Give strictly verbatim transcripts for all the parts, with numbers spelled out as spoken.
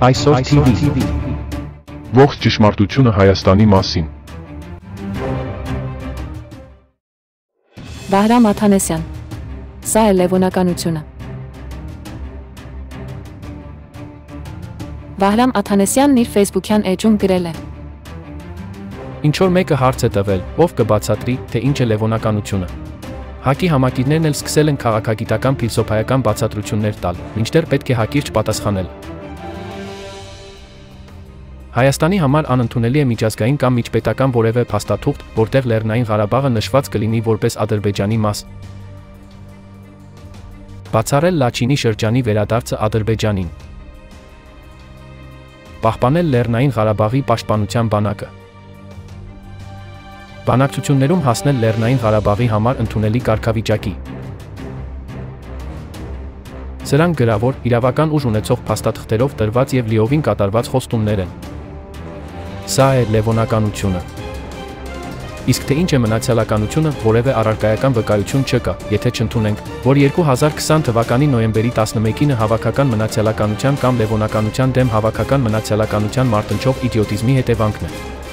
Այսօր T V Ողջ ճշմարտությունը Հայաստանի մասին։ Վահրամ Աթանեսյան Սա է լևոնականությունը։ Վահրամ Աթանեսյանն իր Facebook-յան էջում գրել է. Ինչ-որ մեկը հարց է տվել, ով կբացատրի, թե ինչ է լևոնականությունը։ Հակի համակիրներն էլ սկսել են քաղաքագիտական փիլիսոփայական բացատրություններ տալ, մինչդեռ պետք է հակիրճ պատասխանել։ Հայաստանի համար անընդունելի է միջազգային կամ միջպետական որևէ փաստաթուղթ, որտեղ Լեռնային Ղարաբաղը նշված կլինի որպես Ադրբեջանի մաս։ Բացառել Լաչինի շրջանի վերադարձը Ադրբեջանին։ Պահպանել Լեռնային Ղարաբաղի պաշտպանության բանակը։ Բանակցություններում հասնել Լեռնային Ղարաբաղի համար ընդունելի կարգավիճակի։ Սրանք գրավոր, իրավական ուժ ունեցող փաստաթղթերով տրված և լիովին կատարված խոստումներ են։ Սա է լևոնականությունը։ Իսկ թե ինչ է մնացյալականությունը, որևէ առարկայական վկայություն չկա, եթե չընդունենք, որ երկու հազար քսան թվականի նոյեմբերի տասնմեկինը հավաքական մնացյալականության կամ լևոնականության դեմ հավաքական մնացյալականության մարտնչող իդիոտիզմի հետևանքն է։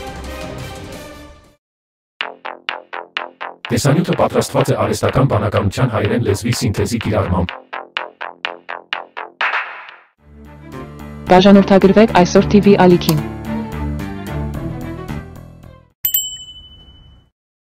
Տեսանյութը պատրաստված է արհեստական բանականության հայերեն լեզվի սինթեզի կիրառմամբ։ Բաժանորդագրվեք Այսօր T V ալիքին։